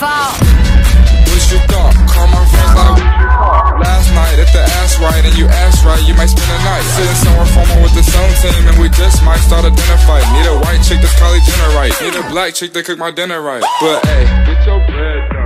fault. What you thought? Call my friends like last night. If the ass right and you ass right, you might spend the night sitting somewhere formal with the same team, and we just might start a dinner fight. Need a white chick that's Kylie Jenner right. Need a black chick that cook my dinner right. But hey, get your bread done.